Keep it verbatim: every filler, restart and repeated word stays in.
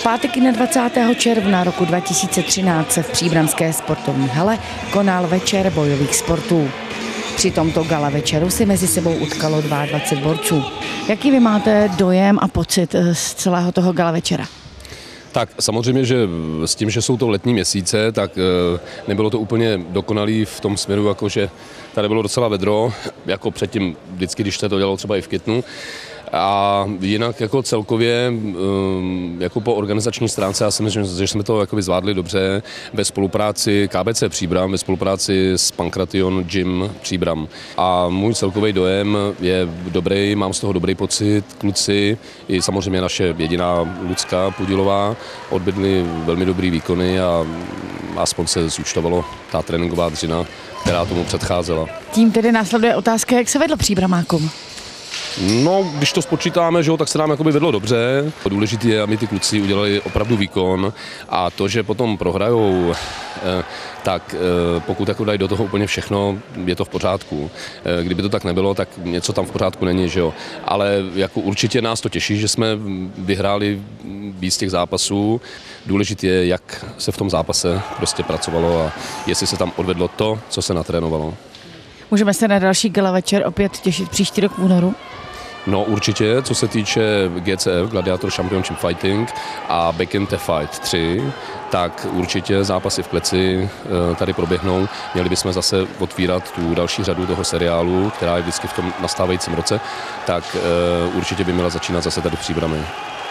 pátek dvacátého června roku dva tisíce třináct se v příbramské sportovní hale konal večer bojových sportů. Při tomto gala večeru si mezi sebou utkalo dvacet dva borců. Jaký vy máte dojem a pocit z celého toho gala večera? Tak samozřejmě, že s tím, že jsou to letní měsíce, tak nebylo to úplně dokonalý v tom směru, jako že tady bylo docela vedro, jako předtím vždycky, když se to dělalo třeba i v květnu. A jinak jako celkově, jako po organizační stránce, já si myslím, že jsme to jakoby zvládli dobře ve spolupráci K B C Příbram, ve spolupráci s Pankration Gym Příbram. A můj celkový dojem je dobrý, mám z toho dobrý pocit, kluci i samozřejmě naše jediná Lucka Pudilová odvedli velmi dobrý výkony a aspoň se zúčtovalo ta tréninková dřina, která tomu předcházela. Tím tedy následuje otázka, jak se vedlo Příbramákům. No, když to spočítáme, že jo, tak se nám jakoby vedlo dobře. Důležité je, aby ty kluci udělali opravdu výkon a to, že potom prohrajou, tak pokud jako dají do toho úplně všechno, je to v pořádku. Kdyby to tak nebylo, tak něco tam v pořádku není, že jo. Ale jako určitě nás to těší, že jsme vyhráli víc těch zápasů. Důležité je, jak se v tom zápase prostě pracovalo a jestli se tam odvedlo to, co se natrénovalo. Můžeme se na další gala večer opět těšit příští rok v únoru? No určitě, co se týče G C F, Gladiator Championship Fighting a Back in the Fight tři, tak určitě zápasy v Kleci tady proběhnou. Měli bychom zase otvírat tu další řadu toho seriálu, která je vždycky v tom nastávajícím roce, tak určitě by měla začínat zase tady v Příbrami.